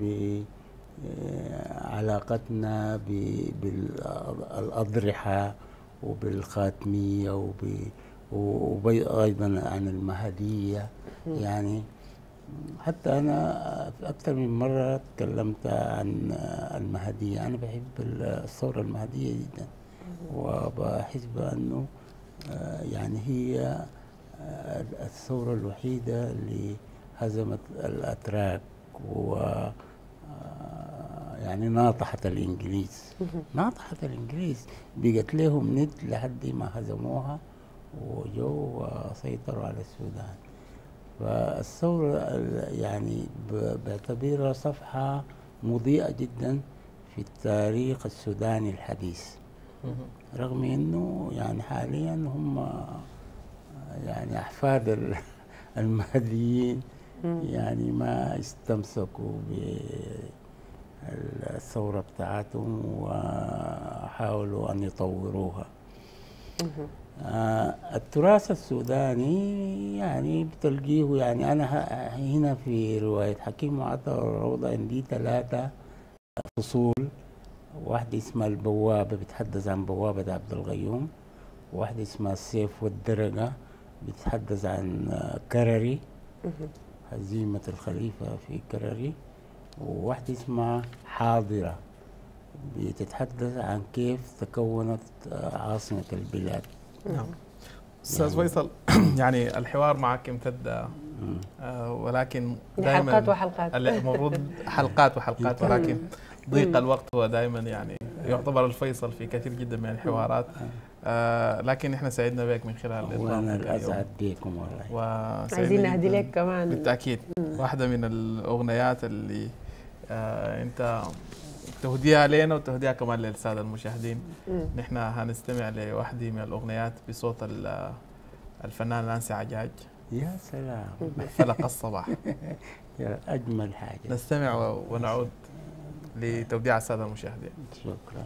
بعلاقتنا بالأضرحة وبالخاتمية وأيضا عن المهدية. يعني حتى أنا أكثر من مرة تكلمت عن المهدية. أنا بحب الثورة المهدية جدا وبحس بأنه يعني هي الثورة الوحيدة اللي هزمت الأتراك و يعني ناطحت الإنجليز. ناطحت الإنجليز، بقت لهم ند لحد ما هزموها وجو وسيطروا على السودان. فالثورة يعني بعتبرها صفحة مضيئة جدا في التاريخ السوداني الحديث، رغم انه يعني حاليا هم يعني احفاد المهديين يعني ما استمسكوا بالثورة بتاعتهم وحاولوا ان يطوروها. آه التراث السوداني يعني بتلقيه، يعني أنا هنا في رواية حكيم وعطا الروضة عندي ثلاثة فصول. واحدة اسمها البوابة بتحدث عن بوابة عبد الغيوم، واحدة اسمها السيف والدرجة بتتحدث عن كرري، هزيمة الخليفة في كرري، وواحدة اسمها حاضرة بتتحدث عن كيف تكونت عاصمة البلاد. نعم. استاذ فيصل، يعني الحوار معك امتد آه ولكن دائما حلقات وحلقات المفروض حلقات وحلقات ولكن ضيق الوقت هو دائما يعني يعتبر الفيصل في كثير جدا من الحوارات. آه لكن احنا سعدنا بك من خلال وانا الاسعد بكم والله، عايزين نهدي لك كمان بالتاكيد. واحدة من الأغنيات اللي آه أنت تهديها لنا وتهديها كمان للسادة المشاهدين. نحن هنستمع لواحدة من الأغنيات بصوت الفنان نانسي عجاج. يا سلام. فلق الصباح. يا أجمل حاجة. نستمع ونعود لتوديع السادة المشاهدين. شكرا.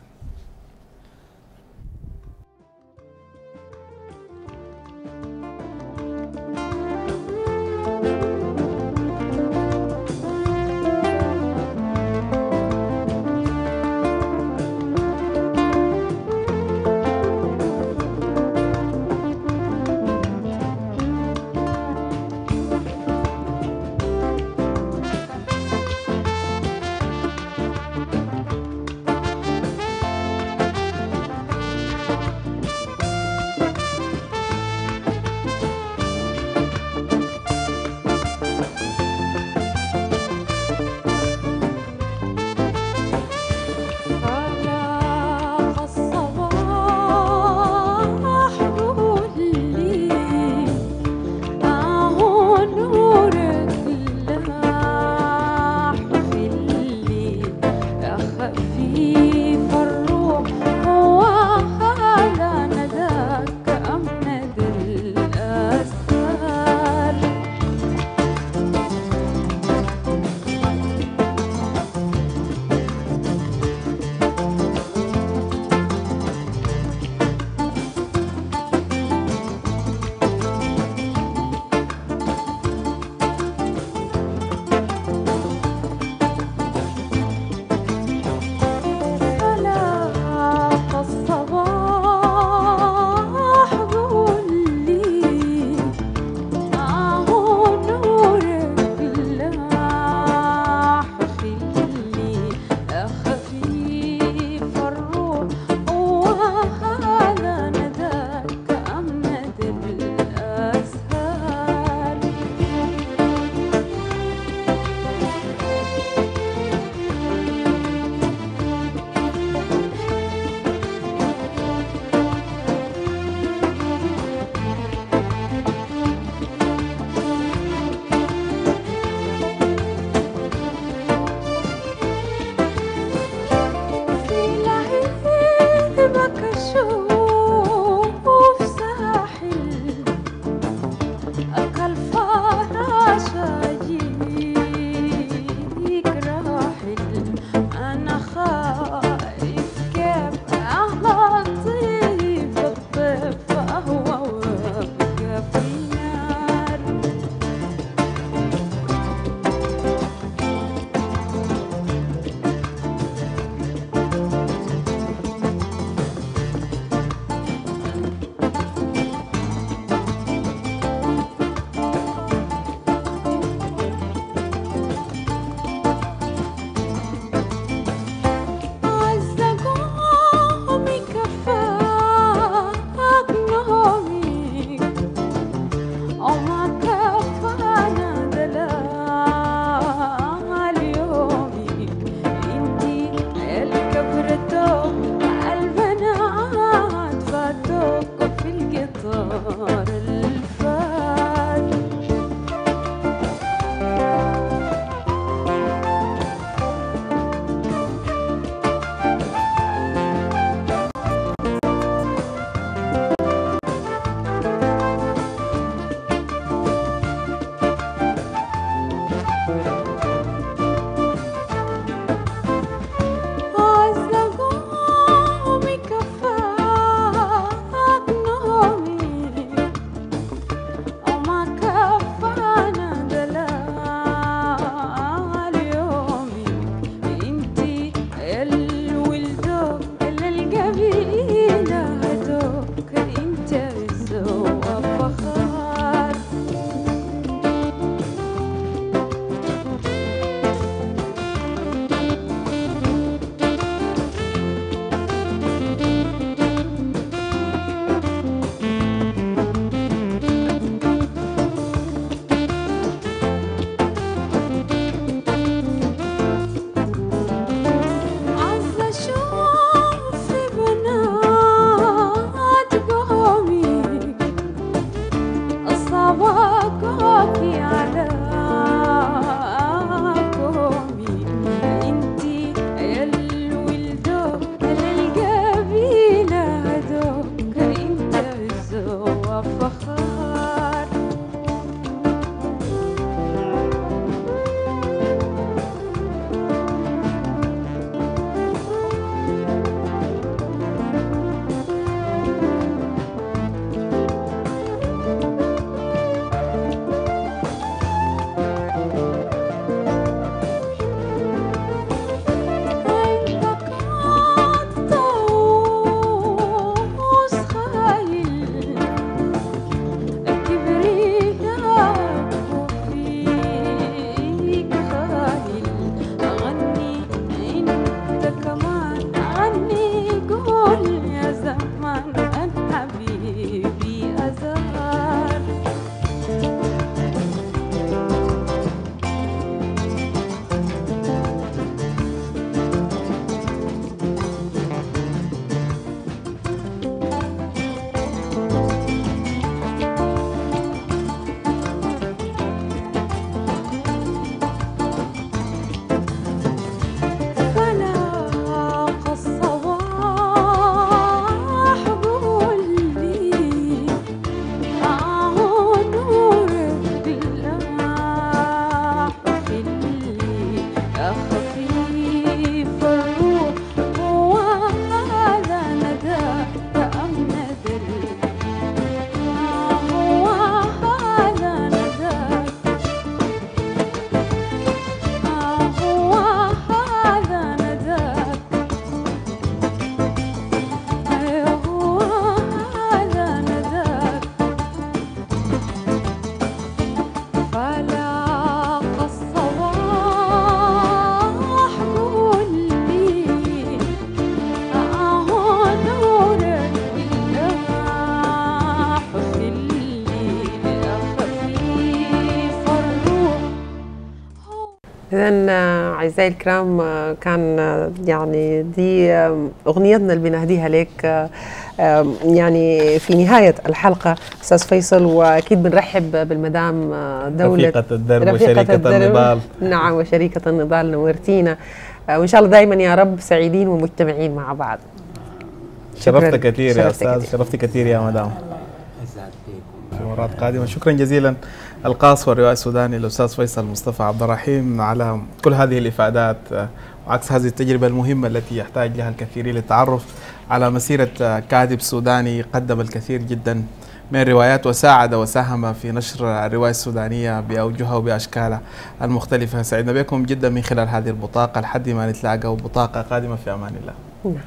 إذن أعزائي الكرام كان يعني دي أغنيتنا اللي بنهديها لك يعني في نهاية الحلقة أستاذ فيصل، وأكيد بنرحب بالمدام دولة رفيقة الدرب وشريكة النضال. نعم وشريكة النضال، نورتينا، وإن شاء الله دائما يا رب سعيدين ومجتمعين مع بعض. شرفت كثير يا أستاذ، شرفت كثير يا مدام. في مرات قادمة. شكرا جزيلا القاص والروائي السوداني الأستاذ فيصل مصطفى عبد الرحيم على كل هذه الإفادات وعكس هذه التجربة المهمة التي يحتاج لها الكثير للتعرف على مسيرة كاتب سوداني قدم الكثير جدا من الروايات وساعد وساهم في نشر الرواية السودانية بأوجهها وبأشكالها المختلفة. سعدنا بكم جدا من خلال هذه البطاقة لحد ما نتلاقى وبطاقة قادمة في أمان الله.